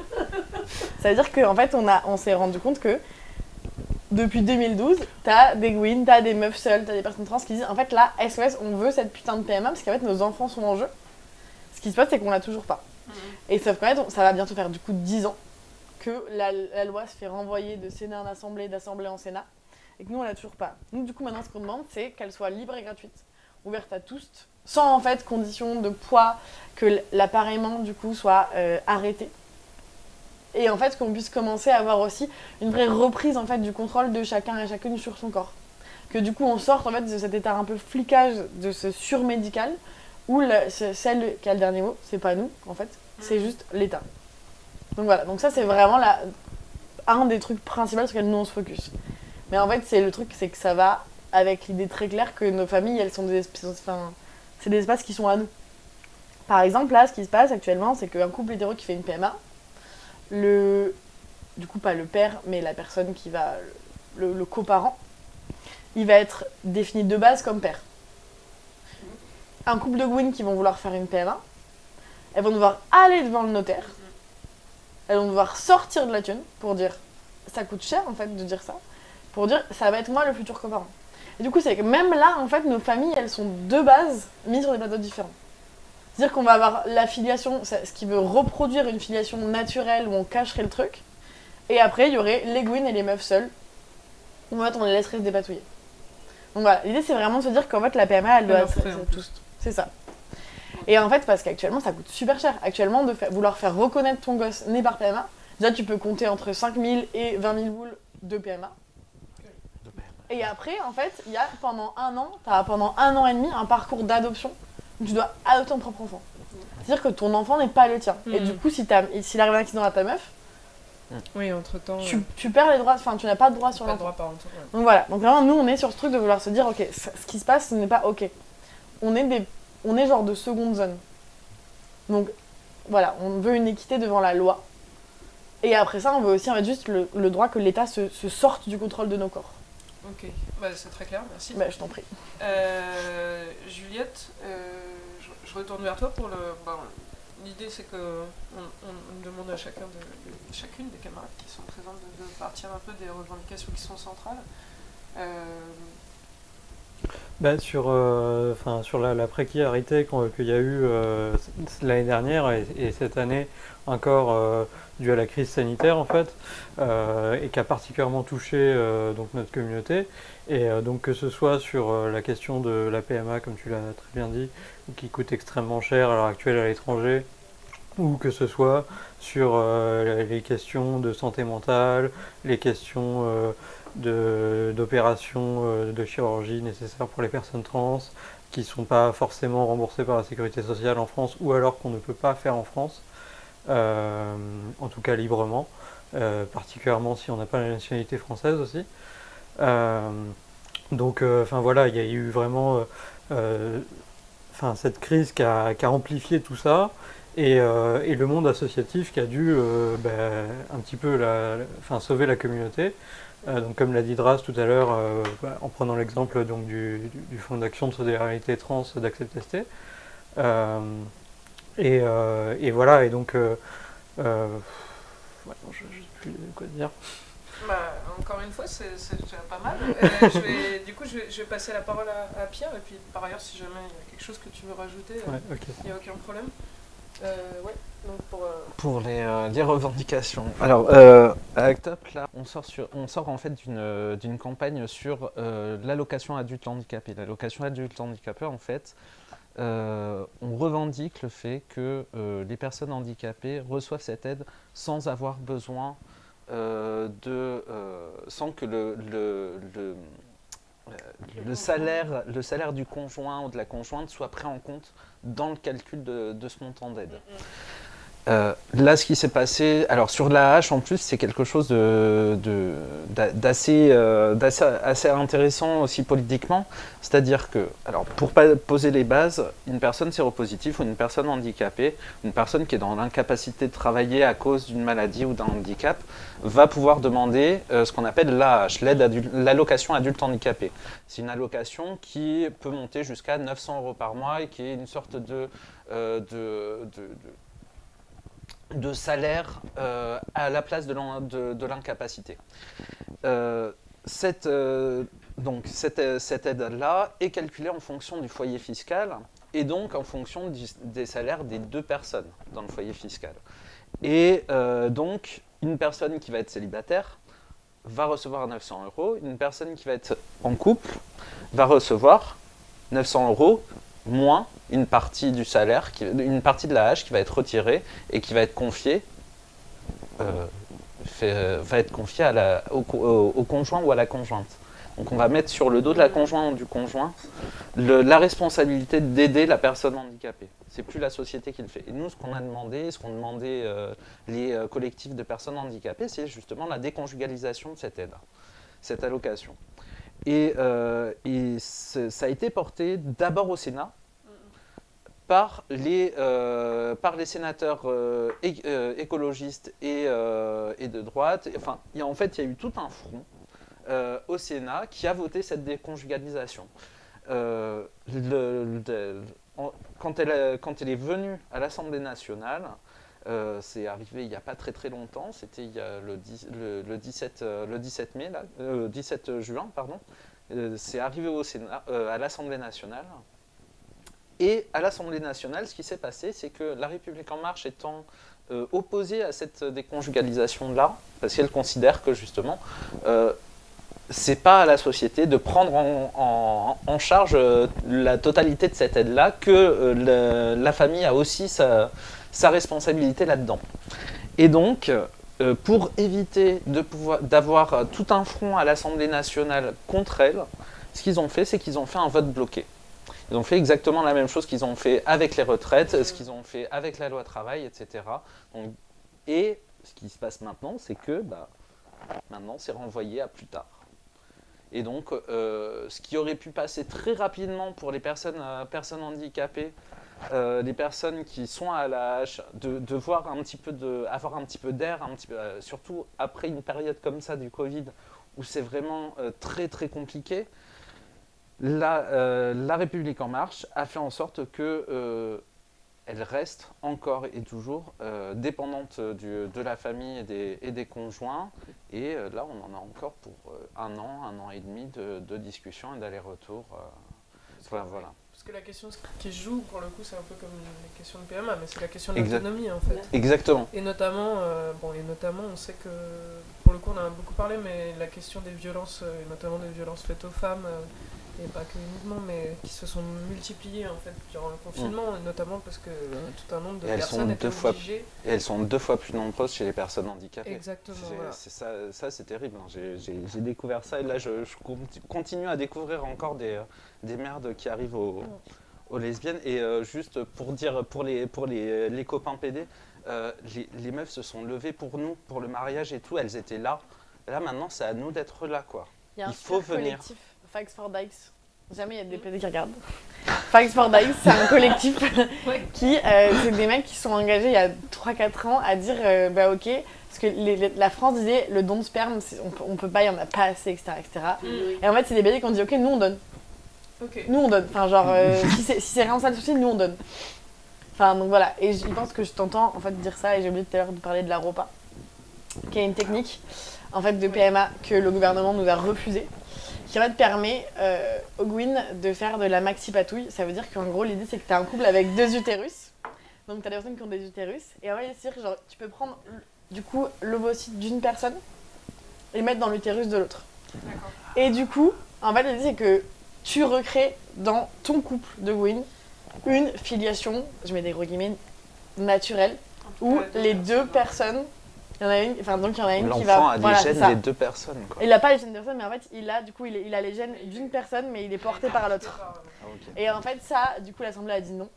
Ça veut dire qu'en fait, on, a, on s'est rendu compte que depuis deux mille douze, t'as des gouines, t'as des meufs seules, t'as des personnes trans qui disent en fait là, S O S, on veut cette putain de P M A parce qu'en fait nos enfants sont en jeu. Ce qui se passe, c'est qu'on l'a toujours pas. Mmh. Et sauf qu'en fait, ça va bientôt faire du coup dix ans que la, la loi se fait renvoyer de Sénat en Assemblée, d'Assemblée en Sénat, et que nous on l'a toujours pas. Nous du coup maintenant ce qu'on demande, c'est qu'elle soit libre et gratuite, ouverte à tous, sans en fait condition de poids, que l'appareillement du coup soit euh, arrêté. Et en fait qu'on puisse commencer à avoir aussi une vraie reprise en fait du contrôle de chacun et chacune sur son corps. Que du coup on sorte en fait de cet état un peu flicage, de ce surmédical, où le, celle qui a le dernier mot, c'est pas nous en fait, c'est juste l'État. Donc voilà, donc ça c'est vraiment la, un des trucs principaux sur lesquels nous on se focus. Mais en fait c'est le truc, c'est que ça va avec l'idée très claire que nos familles, elles sont des espaces, enfin, c'est des espaces qui sont à nous. Par exemple là, ce qui se passe actuellement, c'est qu'un couple hétéro qui fait une P M A, le, du coup pas le père, mais la personne qui va, le, le coparent, il va être défini de base comme père. Un couple de gouines qui vont vouloir faire une P M A, elles vont devoir aller devant le notaire, elles vont devoir sortir de la thune pour dire, ça coûte cher en fait de dire ça, pour dire ça va être moi le futur coparent. Et du coup c'est que même là en fait nos familles elles sont de base mises sur des plateaux différents. C'est-à-dire qu'on va avoir la filiation, ce qui veut reproduire une filiation naturelle où on cacherait le truc, et après il y aurait les gouines et les meufs seules, où en fait on les laisserait se dépatouiller. Donc voilà, l'idée c'est vraiment de se dire qu'en fait la P M A elle doit être tous. C'est ça. Et en fait parce qu'actuellement ça coûte super cher. Actuellement de fa- vouloir faire reconnaître ton gosse né par P M A, déjà tu peux compter entre cinq mille et vingt mille boules de P M A. Et après en fait il y a pendant un an, t'as pendant un an et demi un parcours d'adoption où tu dois adopter ton propre enfant. C'est-à-dire que ton enfant n'est pas le tien. Mmh. Et du coup si t'as, s'il arrive un accident à ta meuf, oui, entre-temps, tu, euh... tu perds les droits, enfin tu n'as pas de droit sur l'enfant. Droit par l'enfant, ouais. Donc voilà, donc vraiment nous on est sur ce truc de vouloir se dire ok, ce qui se passe ce n'est pas ok. On est, des, on est genre de seconde zone. Donc voilà, on veut une équité devant la loi. Et après ça on veut aussi en fait, juste le, le droit que l'État se, se sorte du contrôle de nos corps. Ok, bah, c'est très clair, merci. Bah, je t'en prie. Euh, Juliette, euh, je, je retourne vers toi pour le... Bon, l'idée c'est que on, on demande à chacun de, de, chacune des camarades qui sont présentes de, de partir un peu des revendications qui sont centrales. Euh... Bah, sur euh, sur la, la précarité qu'il y a eu euh, l'année dernière et, et cette année encore euh, due à la crise sanitaire en fait, euh, et qui a particulièrement touché euh, donc notre communauté, et euh, donc que ce soit sur euh, la question de la P M A comme tu l'as très bien dit, qui coûte extrêmement cher à l'heure actuelle à l'étranger, ou que ce soit sur euh, les questions de santé mentale, les questions euh, de, d'opérations euh, de chirurgie nécessaires pour les personnes trans, qui ne sont pas forcément remboursées par la sécurité sociale en France, ou alors qu'on ne peut pas faire en France, euh, en tout cas librement, euh, particulièrement si on n'a pas la nationalité française aussi. Euh, donc, enfin euh, voilà, il y a eu vraiment... Euh, Enfin, cette crise qui a, qui a amplifié tout ça, Et, euh, et le monde associatif qui a dû euh, bah, un petit peu la, enfin, sauver la communauté. Euh, donc, comme l'a dit Dras tout à l'heure, euh, bah, en prenant l'exemple donc du, du, du Fonds d'action de solidarité trans d'Accept S T. Euh, et, euh, et voilà, et donc, euh, euh, ouais, non, je ne sais plus quoi dire. Bah, encore une fois, c'est déjà pas mal. Euh, je vais, du coup, je vais, je vais passer la parole à, à Pierre, et puis par ailleurs, si jamais il y a quelque chose que tu veux rajouter, il ouais, okay. n'y a aucun problème. Euh, ouais, donc pour, euh... pour les, euh, les revendications. Alors, euh, à ACT UP, là, on sort, sur, on sort en fait d'une d'une campagne sur euh, l'allocation adulte handicapé. L'allocation adulte handicapé, en fait, euh, on revendique le fait que euh, les personnes handicapées reçoivent cette aide sans avoir besoin euh, de... Euh, sans que le... le, le Le salaire, le salaire du conjoint ou de la conjointe soit pris en compte dans le calcul de, de ce montant d'aide. Euh, là, ce qui s'est passé, alors sur l'A H en plus, c'est quelque chose de, de, d'assez, euh, d'assez assez intéressant aussi politiquement. C'est-à-dire que, alors pour pas poser les bases, une personne séropositive ou une personne handicapée, une personne qui est dans l'incapacité de travailler à cause d'une maladie ou d'un handicap, va pouvoir demander euh, ce qu'on appelle l'A H, l'aide adulte, l'allocation adulte handicapé. C'est une allocation qui peut monter jusqu'à neuf cents euros par mois et qui est une sorte de, euh, de, de, de de salaire euh, à la place de l'incapacité. Euh, cette, euh, donc, cette, cette aide-là est calculée en fonction du foyer fiscal et donc en fonction du, des salaires des deux personnes dans le foyer fiscal. Et euh, donc, une personne qui va être célibataire va recevoir neuf cents euros, une personne qui va être en couple va recevoir neuf cents euros moins une partie du salaire, qui, une partie de la hache qui va être retirée et qui va être confiée, euh, fait, va être confiée à la, au, au, au conjoint ou à la conjointe. Donc on va mettre sur le dos de la conjointe ou du conjoint le, la responsabilité d'aider la personne handicapée. C'est plus la société qui le fait. Et nous, ce qu'on a demandé, ce qu'ont demandé euh, les euh, collectifs de personnes handicapées, c'est justement la déconjugalisation de cette aide, cette allocation. Et, euh, et ça a été porté d'abord au Sénat par les, euh, par les sénateurs euh, é euh, écologistes et, euh, et de droite. Enfin, y a, en fait, il y a eu tout un front euh, au Sénat qui a voté cette déconjugalisation. Euh, le, le, en, quand, elle, quand elle est venue à l'Assemblée nationale, Euh, c'est arrivé il n'y a pas très très longtemps, c'était il y a le, le, le, dix-sept, euh, le dix-sept mai, là, euh, dix-sept juin, pardon. Euh, c'est arrivé au Sénat, euh, à l'Assemblée nationale. Et à l'Assemblée nationale, ce qui s'est passé, c'est que La République En Marche étant euh, opposée à cette déconjugalisation-là, parce qu'elle considère que justement, euh, c'est pas à la société de prendre en, en, en charge euh, la totalité de cette aide-là, que euh, le, la famille a aussi sa, sa responsabilité là-dedans. Et donc, euh, pour éviter de pouvoir d'avoir tout un front à l'Assemblée nationale contre elle, ce qu'ils ont fait, c'est qu'ils ont fait un vote bloqué. Ils ont fait exactement la même chose qu'ils ont fait avec les retraites, ce qu'ils ont fait avec la loi travail, et cetera. Donc, et ce qui se passe maintenant, c'est que bah, maintenant, c'est renvoyé à plus tard. Et donc, euh, ce qui aurait pu passer très rapidement pour les personnes, euh, personnes handicapées, euh, les personnes qui sont à la hache, de, de voir un petit peu de, avoir un petit peu d'air, euh, surtout après une période comme ça du Covid, où c'est vraiment euh, très très compliqué, la, euh, la République En Marche a fait en sorte que euh, elle reste encore et toujours euh, dépendante du, de la famille et des, et des conjoints. Et euh, là, on en a encore pour euh, un an, un an et demi de, de discussion et d'aller-retour. Euh, enfin, voilà. Parce que la question qui joue, pour le coup, c'est un peu comme la question de P M A, mais c'est la question de l'autonomie, en fait. Exactement. Et notamment, euh, bon, et notamment, on sait que, pour le coup, on en a beaucoup parlé, mais la question des violences, et notamment des violences faites aux femmes, euh, et pas que uniquement, mais qui se sont multipliées en fait durant le confinement, mmh. notamment parce que euh, tout un nombre de et personnes étaient fois, obligées. Et elles sont deux fois plus nombreuses chez les personnes handicapées. Exactement. Voilà. Ça, ça c'est terrible. Hein. J'ai découvert ça et là je, je continue à découvrir encore des, des merdes qui arrivent aux, mmh. aux lesbiennes. Et euh, juste pour dire pour les, pour les, les copains P D, euh, les, les meufs se sont levées pour nous, pour le mariage et tout, elles étaient là. Là maintenant c'est à nous d'être là quoi. Il y a un Il faut venir. Collectif, Facts for Dykes, Jamais il y a des P D qui regardent. Facts for Dice, c'est un collectif Ouais. qui, euh, c'est des mecs qui sont engagés il y a trois quatre ans à dire, euh, bah ok, parce que les- les- la France disait, le don de sperme, c'est- on, peut- on peut pas, il y en a pas assez, et cetera et cetera. Mm. Et en fait, c'est des P D qui ont dit, ok, nous on donne. Ok. Nous on donne. Enfin, genre, euh, si c'est si c'est vraiment ça le souci, nous on donne. Enfin, donc voilà. Et je pense que je t'entends en fait dire ça, et j'ai oublié tout à l'heure de parler de la ROPA, qui est une technique en fait de P M A que le gouvernement nous a refusée, qui en fait permet euh, aux Gwyn de faire de la maxi-patouille. Ça veut dire qu'en gros, l'idée c'est que t'as un couple avec deux utérus. Donc t'as des personnes qui ont des utérus. Et en fait, c'est genre, tu peux prendre du coup l'ovocyte d'une personne et le mettre dans l'utérus de l'autre. D'accord. Et du coup, en fait, l'idée c'est que tu recrées dans ton couple de Gwyn une filiation, je mets des gros guillemets, naturelle, où Ouais, deux les personnes, deux ouais. personnes, il y en a une, enfin donc il y en a une qui va, L'enfant a les voilà, c'est gènes ça. des deux personnes, quoi. Il n'a pas les gènes de personne, mais en fait il a du coup il, est- il a les gènes d'une personne, mais il est porté par l'autre. Ah, ok. Et en fait ça, du coup l'Assemblée a dit non,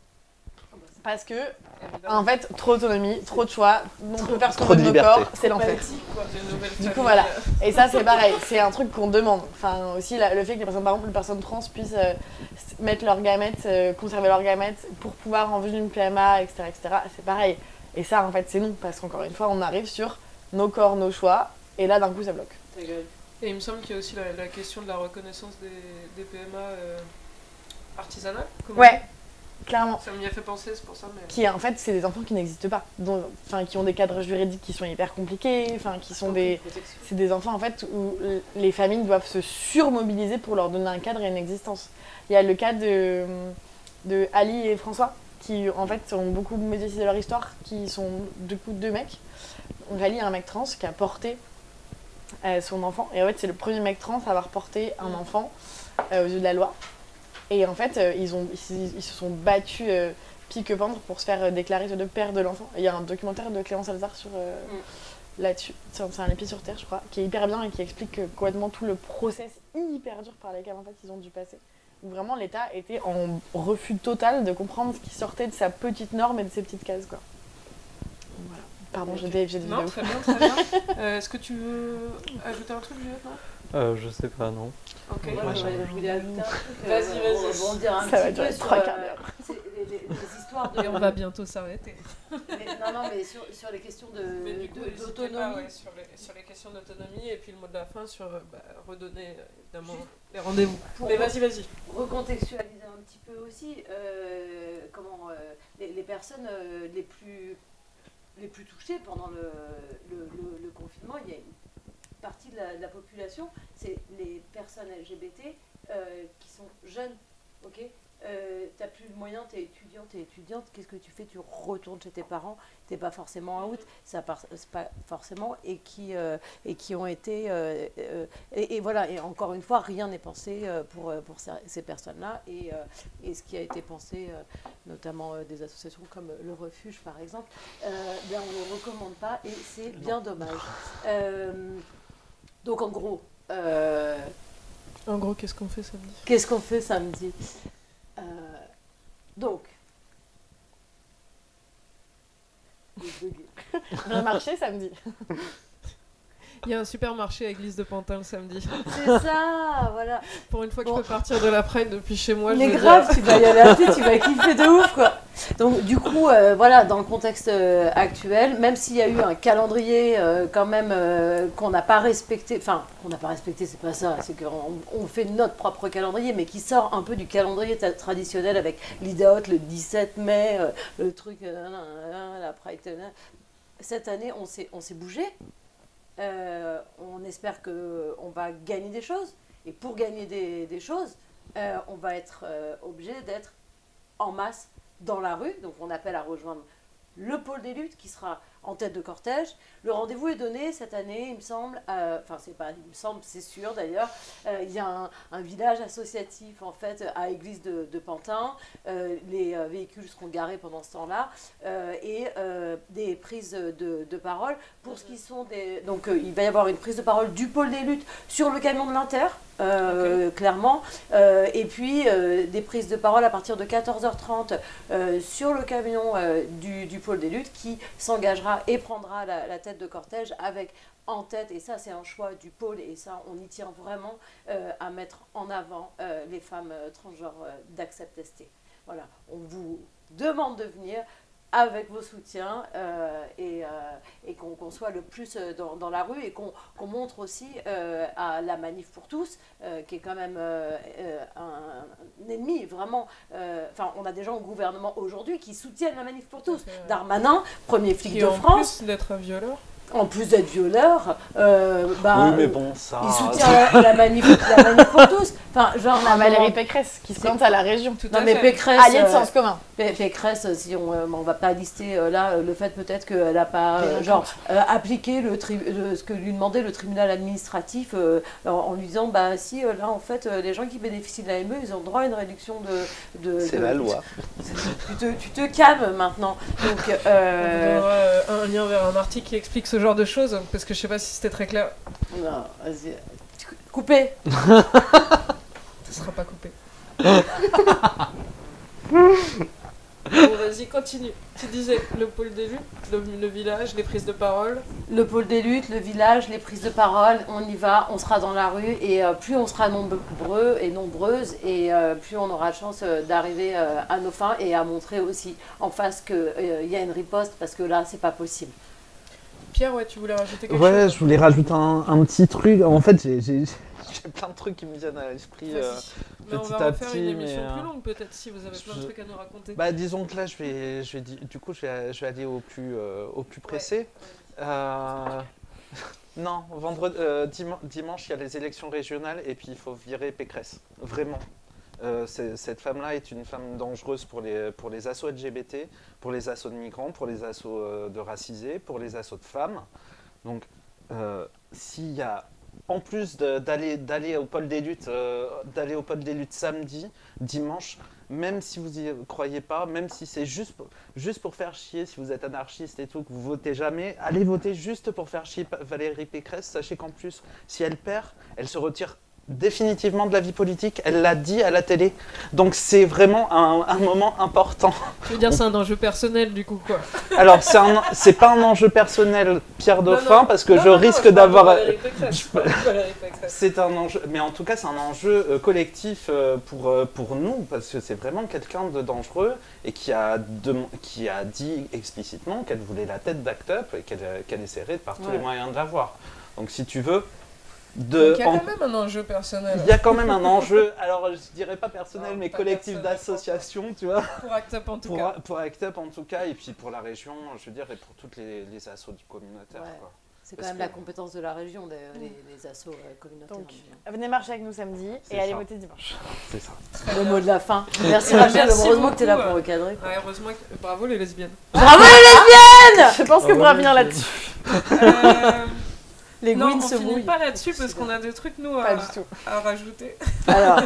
parce que Évidemment. en fait trop d'autonomie, trop de choix, on peut faire ce qu'on Trop veut de de nos liberté. corps, c'est l'enfer. Basique, quoi, de nouvelles Du coup, familles. voilà. Et ça, c'est pareil, c'est un truc qu'on demande. Enfin, aussi, la- le fait que les personnes, par exemple, les personnes trans puissent euh, s- mettre leurs gamètes, euh, conserver leurs gamètes pour pouvoir en vue d'une P M A, et cetera, et cetera, c'est pareil. Et ça, en fait, c'est non, parce qu'encore une fois, on arrive sur nos corps, nos choix, et là, d'un coup, ça bloque. Ta gueule. Et il me semble qu'il y a aussi la, la question de la reconnaissance des, des P M A euh, artisanales. comment Ouais, clairement. Ça m'y a fait penser, c'est pour ça. Mais... Qui, en fait, c'est des enfants qui n'existent pas. Donc, enfin, qui ont des cadres juridiques qui sont hyper compliqués, enfin, qui sont des... Protection. C'est des enfants en fait où l- les familles doivent se surmobiliser pour leur donner un cadre et une existence. Il y a le cas de, de Ali et François qui en fait ont beaucoup médiatisé leur histoire, qui sont du coup deux mecs. Donc Ali est un mec trans qui a porté euh, son enfant et en fait c'est le premier mec trans à avoir porté un enfant euh, aux yeux de la loi. Et en fait euh, ils, ont, ils, ils se sont battus euh, pique-pendre pour se faire euh, déclarer le père de l'enfant. Il y a un documentaire de Clément Salzar sur... euh, Mm. là-dessus. C'est c'est un épisode sur Terre, je crois, qui est hyper bien et qui explique euh, complètement tout le process hyper dur par lesquels en fait ils ont dû passer. Où vraiment l'État était en refus total de comprendre ce qui sortait de sa petite norme et de ses petites cases, quoi. Donc, voilà. Pardon, j'ai des j'ai des Non, vidéos. très bien, très bien. Euh, Est-ce que tu veux ajouter un truc, Juliette, non Euh, je sais pas, non. Ok. Moi, Moi, j'aurais- j'en- je voulais ajouter un truc. euh, Vas-y, pour vas-y. rebondir un Ça va petit durer peu sur trois quarts euh, d'heure. c'est les, les- les histoires de. Et on va bientôt s'arrêter. Mais- non, non, mais sur, sur les questions de, Mais du coup, de- n'hésitez d'autonomie. pas, ouais, sur, les, sur les questions d'autonomie et puis le mot de la fin sur euh, bah, redonner euh, évidemment les rendez-vous. Pour- Mais vas-y, vas-y. Recontextualiser un petit peu aussi, euh, comment euh, les, les personnes euh, les plus les plus touchées pendant le, le, le- le confinement, il y a une partie de la, de la population, c'est les personnes L G B T euh, qui sont jeunes, ok. Euh, t'as plus le moyen, t'es étudiante, t'es étudiante, qu'est-ce que tu fais? Tu retournes chez tes parents, t'es pas forcément out, ça part, c'est pas forcément, et qui, euh, et qui ont été, euh, euh, et, et voilà, et encore une fois, rien n'est pensé euh, pour, euh, pour ces, ces personnes-là, et, euh, et ce qui a été pensé, euh, notamment euh, des associations comme le Refuge par exemple, euh, ben, on ne le recommande pas, et c'est bien dommage. Euh, donc en gros, euh, En gros, qu'est-ce qu'on fait samedi? qu'est-ce qu'on fait samedi? Euh, donc, On a marché samedi. Il y a un supermarché à Église de Pantin le samedi. c'est ça, voilà. Pour une fois que Bon. je peux partir de la Pride depuis chez moi, je Mais veux grave, dire. tu vas y aller à pied, tu vas kiffer de ouf, quoi. Donc, du coup, euh, voilà, dans le contexte euh, actuel, même s'il y a eu un calendrier euh, quand même euh, qu'on n'a pas respecté, enfin, qu'on n'a pas respecté, c'est pas ça, c'est qu'on on fait notre propre calendrier, mais qui sort un peu du calendrier ta- traditionnel avec l'I D A O T le dix-sept mai, euh, le truc, euh, nan, nan, nan, la Pride. nan. Cette année, on s'est on s'est bougé. Euh, on espère qu'on va gagner des choses. Et pour gagner des, des choses, euh, on va être euh, obligé d'être en masse dans la rue. Donc on appelle à rejoindre le pôle des luttes qui sera en tête de cortège. Le rendez-vous est donné cette année, il me semble, euh, enfin c'est pas, il me semble, c'est sûr d'ailleurs, euh, il y a un, un village associatif en fait à Église de, de Pantin. Euh, les euh, véhicules seront garés pendant ce temps-là euh, et euh, des prises de, de parole pour ce qui sont des. Donc euh, il va y avoir une prise de parole du pôle des luttes sur le camion de l'Inter. Euh, clairement, euh, et puis euh, des prises de parole à partir de quatorze heures trente euh, sur le camion euh, du, du pôle des luttes qui s'engagera et prendra la, la tête de cortège avec en tête, et ça c'est un choix du pôle, et ça on y tient vraiment, euh, à mettre en avant euh, les femmes euh, transgenres euh, d'Accept S T. Voilà, on vous demande de venir avec vos soutiens euh, et, euh, et qu'on qu'on soit le plus dans, dans la rue, et qu'on qu'on montre aussi euh, à la Manif pour tous, euh, qui est quand même euh, euh, un, un ennemi vraiment. Enfin, euh, on a des gens au gouvernement aujourd'hui qui soutiennent la Manif pour tous. Euh, Darmanin, premier flic qui de en France. Plus d'être un violeur. En plus d'être violeur, euh, bah, oui, mais bon, ça. Il soutient la, la, manif, la manif pour tous. Enfin, genre, on a Valérie Pécresse qui se présente à la région. Tout non, à mais fait. Pécresse. Alliée de sens commun. Pé Pécresse, si on ne va pas lister euh, là le fait peut-être qu'elle n'a pas euh, genre, euh, appliqué le le, ce que lui demandait le tribunal administratif euh, en, en lui disant bah si euh, là en fait euh, les gens qui bénéficient de l'A M E ils ont droit à une réduction de. de C'est de, la loi. Tu te, tu te calmes maintenant. Donc, euh, on aura euh, un lien vers un article qui explique ce genre de choses parce que je sais pas si c'était très clair. Non, vas-y. Coupé. Ce sera pas coupé. Bon, vas-y, continue. Tu disais le pôle des luttes, le, le village, les prises de parole. Le pôle des luttes, le village, les prises de parole, on y va, on sera dans la rue, et euh, plus on sera nombreux et nombreuses, et euh, plus on aura de chance euh, d'arriver euh, à nos fins, et à montrer aussi en face qu'il euh, y a une riposte, parce que là, c'est pas possible. Pierre, ouais, tu voulais rajouter quelque ouais, chose? Ouais, je voulais rajouter un, un petit truc. En fait, j'ai plein de trucs qui me viennent à l'esprit euh, petit à petit. On va en faire une émission mais, plus longue peut-être si vous avez plein je, de trucs à nous raconter. Bah disons que là, je vais, je vais, du coup, je vais, je vais aller au plus, euh, au plus pressé. Ouais. Euh, non, vendredi, euh, dimanche, dimanche, il y a les élections régionales et puis il faut virer Pécresse. Vraiment. Euh, cette femme-là est une femme dangereuse pour les, pour les assos L G B T, pour les assos de migrants, pour les assos euh, de racisés, pour les assos de femmes. Donc, euh, s'il y a, en plus d'aller d'aller au pôle des luttes, euh, d'aller au pôle des luttes samedi, dimanche, même si vous y croyez pas, même si c'est juste, juste pour faire chier, si vous êtes anarchiste et tout, que vous votez jamais, allez voter juste pour faire chier Valérie Pécresse. Sachez qu'en plus, si elle perd, elle se retire définitivement de la vie politique, elle l'a dit à la télé. Donc c'est vraiment un, un moment important. Tu veux dire c'est un enjeu personnel du coup quoi? Alors c'est pas un enjeu personnel Pierre Dauphin parce que non, je non, risque d'avoir... C'est un enjeu, mais en tout cas c'est un enjeu euh, collectif euh, pour, euh, pour nous parce que c'est vraiment quelqu'un de dangereux et qui a, de, qui a dit explicitement qu'elle voulait la tête d'Act Up et qu'elle qu'elle essaierait par tous ouais. les moyens de l'avoir. Donc si tu veux... De, Donc il y a en... quand même un enjeu personnel. Il y a quand même un enjeu, alors je dirais pas personnel, non, mais collectif d'association, tu vois. Pour Act Up en tout pour, cas. Pour Act Up en tout cas, et puis pour la région, je veux dire, et pour toutes les, les assos du communautaire. Ouais. C'est quand même que... la compétence de la région, les, les, les assos communautaires. Donc, venez marcher avec nous samedi et allez voter dimanche. C'est ça. Le mot de la fin. Merci Rachel, heureusement que tu es là pour recadrer. Ouais, heureusement que... Bravo les lesbiennes. Bravo les lesbiennes. Je pense qu'on pourra venir là-dessus. euh... Les non, on se finit brouillent. pas là-dessus parce qu'on a des trucs nous à, à rajouter. Alors.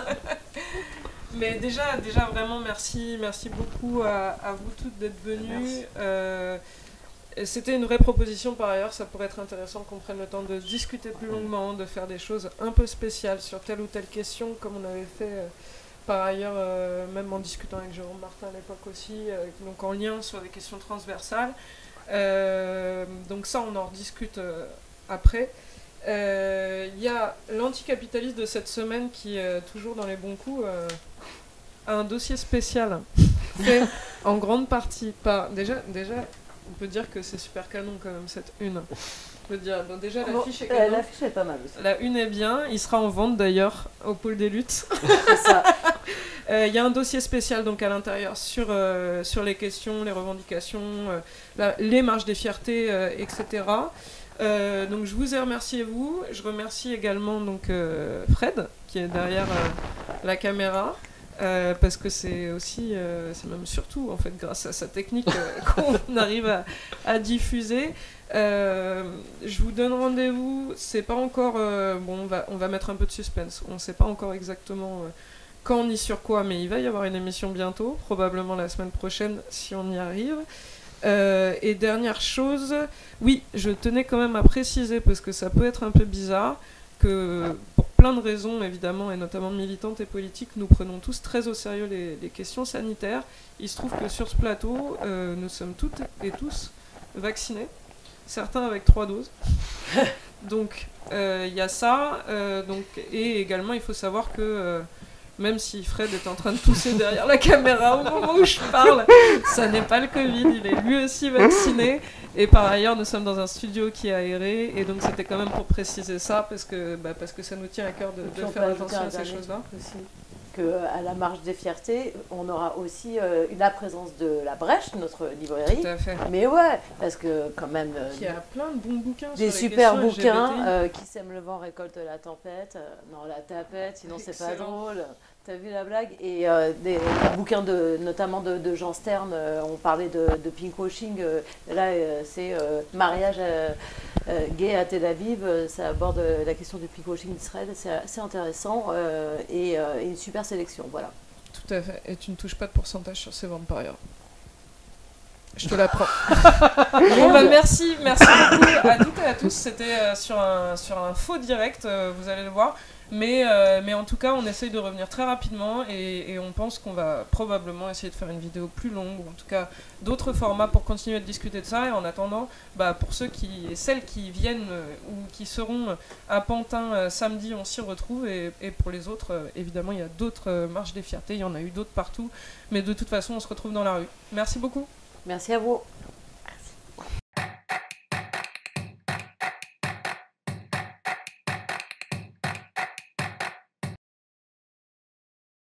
Mais déjà, déjà vraiment merci, merci beaucoup à, à vous toutes d'être venues. Euh, C'était une vraie proposition par ailleurs, ça pourrait être intéressant qu'on prenne le temps de discuter plus longuement, de faire des choses un peu spéciales sur telle ou telle question, comme on avait fait euh, par ailleurs, euh, même en discutant avec Jérôme Martin à l'époque aussi, euh, donc en lien sur des questions transversales. Euh, donc ça, on en rediscute euh, après. Il euh, y a l'anticapitaliste de cette semaine qui est euh, toujours dans les bons coups, euh, a un dossier spécial fait en grande partie par... Déjà, déjà on peut dire que c'est super canon quand même cette une. On peut dire, bon, déjà l'affiche est canon. Euh, l'affiche est pas mal aussi. La une est bien, il sera en vente d'ailleurs au pôle des luttes. C'est ça. Il euh, y a un dossier spécial donc à l'intérieur sur, euh, sur les questions, les revendications, euh, la, les marches des fiertés, euh, et cetera. Euh, donc je vous ai remercié vous, je remercie également donc euh, Fred qui est derrière euh, la caméra euh, parce que c'est aussi, euh, c'est même surtout en fait grâce à sa technique euh, qu'on arrive à, à diffuser. Euh, je vous donne rendez-vous, c'est pas encore euh, bon, on va on va mettre un peu de suspense, on sait pas encore exactement euh, quand ni sur quoi, mais il va y avoir une émission bientôt, probablement la semaine prochaine si on y arrive. Euh, et dernière chose, oui, je tenais quand même à préciser, parce que ça peut être un peu bizarre, que pour plein de raisons évidemment, et notamment militantes et politiques, nous prenons tous très au sérieux les, les questions sanitaires. Il se trouve que sur ce plateau, euh, nous sommes toutes et tous vaccinés, certains avec trois doses. Donc il euh, y a ça, euh, donc, et également il faut savoir que euh, même si Fred est en train de tousser derrière la caméra au moment où je parle, ça n'est pas le Covid, il est lui aussi vacciné. Et par ailleurs, nous sommes dans un studio qui est aéré, et donc c'était quand même pour préciser ça, parce que, bah, parce que ça nous tient à cœur de, de faire attention à ces choses-là. Qu'à la Marche des Fiertés, on aura aussi euh, la présence de La Brèche, notre librairie. Tout à fait. Mais ouais, parce que quand même... Euh, il y a plein de bons bouquins des sur les super questions bouquins, euh, Qui sème le vent récolte la tempête. Euh, non, la tapette, sinon c'est pas drôle. T'as vu la blague? Et euh, des, des bouquins de, notamment de, de Jean Stern, euh, on parlait de, de pinkwashing, euh, là euh, c'est euh, mariage euh, euh, gay à Tel Aviv, euh, ça aborde euh, la question du pinkwashing d'Israël, c'est assez intéressant euh, et, euh, et une super sélection, voilà. Tout à fait, et tu ne touches pas de pourcentage sur ces ventes par ailleurs. Je te l'apprends. Bon bah merci, merci beaucoup à toutes et à tous, c'était euh, sur, un, sur un faux direct, euh, vous allez le voir. Mais, euh, mais en tout cas, on essaye de revenir très rapidement et, et on pense qu'on va probablement essayer de faire une vidéo plus longue, ou en tout cas d'autres formats pour continuer de discuter de ça. Et en attendant, bah, pour ceux qui, et celles qui viennent euh, ou qui seront à Pantin euh, samedi, on s'y retrouve. Et, et pour les autres, euh, évidemment, il y a d'autres euh, marches des fiertés, il y en a eu d'autres partout. Mais de toute façon, on se retrouve dans la rue. Merci beaucoup. Merci à vous.